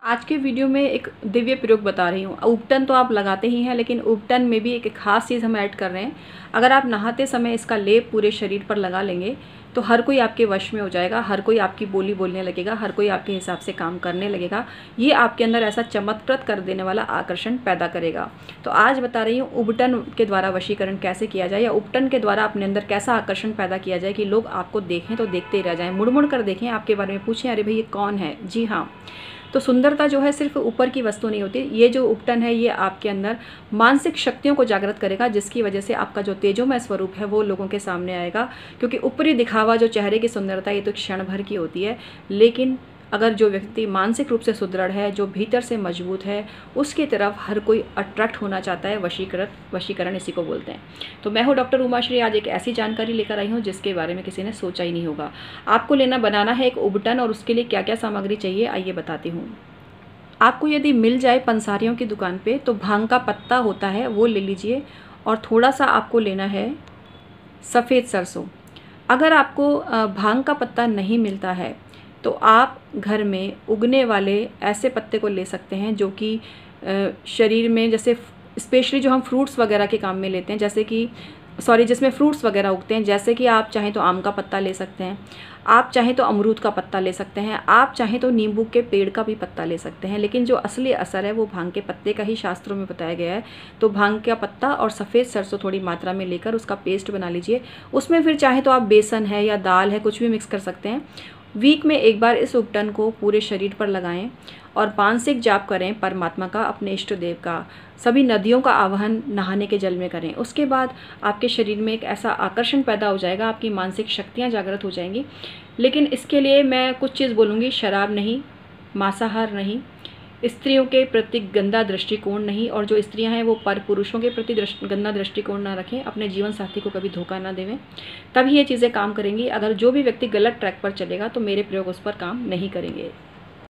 आज के वीडियो में एक दिव्य प्रयोग बता रही हूँ। उपटन तो आप लगाते ही हैं, लेकिन उपटन में भी एक खास चीज़ हम ऐड कर रहे हैं। अगर आप नहाते समय इसका लेप पूरे शरीर पर लगा लेंगे तो हर कोई आपके वश में हो जाएगा, हर कोई आपकी बोली बोलने लगेगा, हर कोई आपके हिसाब से काम करने लगेगा। ये आपके अंदर ऐसा चमत्कृत कर देने वाला आकर्षण पैदा करेगा। तो आज बता रही हूँ उपटन के द्वारा वशीकरण कैसे किया जाए, या उपटन के द्वारा अपने अंदर कैसा आकर्षण पैदा किया जाए कि लोग आपको देखें तो देखते ही रह जाएं, मुड़ मुड़ कर देखें, आपके बारे में पूछें, अरे भाई ये कौन है। जी हाँ, तो सुंदरता जो है सिर्फ ऊपर की वस्तु नहीं होती। ये जो उपटन है ये आपके अंदर मानसिक शक्तियों को जागृत करेगा, जिसकी वजह से आपका जो तेजोमय स्वरूप है वो लोगों के सामने आएगा। क्योंकि ऊपरी दिखावा जो चेहरे की सुंदरता ये तो क्षण भर की होती है, लेकिन अगर जो व्यक्ति मानसिक रूप से सुदृढ़ है, जो भीतर से मजबूत है, उसकी तरफ हर कोई अट्रैक्ट होना चाहता है। वशीकरण इसी को बोलते हैं। तो मैं हूँ डॉक्टर उमाश्री। आज एक ऐसी जानकारी लेकर आई हूँ जिसके बारे में किसी ने सोचा ही नहीं होगा। आपको बनाना है एक उपटन, और उसके लिए क्या क्या सामग्री चाहिए आइए बताती हूँ। आपको यदि मिल जाए पंसारियों की दुकान पे तो भांग का पत्ता होता है वो ले लीजिए, और थोड़ा सा आपको लेना है सफ़ेद सरसों। अगर आपको भांग का पत्ता नहीं मिलता है तो आप घर में उगने वाले ऐसे पत्ते को ले सकते हैं जो कि शरीर में, जैसे स्पेशली जो हम फ्रूट्स वगैरह के काम में लेते हैं, जैसे कि जिसमें फ्रूट्स वगैरह उगते हैं, जैसे कि आप चाहें तो आम का पत्ता ले सकते हैं, आप चाहें तो अमरूद का पत्ता ले सकते हैं, आप चाहें तो नींबू के पेड़ का भी पत्ता ले सकते हैं। लेकिन जो असली असर है वो भांग के पत्ते का ही शास्त्रों में बताया गया है। तो भांग का पत्ता और सफ़ेद सरसों थोड़ी मात्रा में लेकर उसका पेस्ट बना लीजिए। उसमें फिर चाहे तो आप बेसन है या दाल है, कुछ भी मिक्स कर सकते हैं। वीक में एक बार इस उपटन को पूरे शरीर पर लगाएं और मानसिक जाप करें परमात्मा का, अपने इष्ट देव का। सभी नदियों का आवाहन नहाने के जल में करें। उसके बाद आपके शरीर में एक ऐसा आकर्षण पैदा हो जाएगा, आपकी मानसिक शक्तियाँ जागृत हो जाएंगी। लेकिन इसके लिए मैं कुछ चीज़ बोलूँगी, शराब नहीं, मांसाहार नहीं, स्त्रियों के प्रति गंदा दृष्टिकोण नहीं, और जो स्त्रियां हैं वो पर पुरुषों के प्रति गंदा दृष्टिकोण ना रखें, अपने जीवन साथी को कभी धोखा ना देवें, तभी ये चीज़ें काम करेंगी। अगर जो भी व्यक्ति गलत ट्रैक पर चलेगा तो मेरे प्रयोग उस पर काम नहीं करेंगे।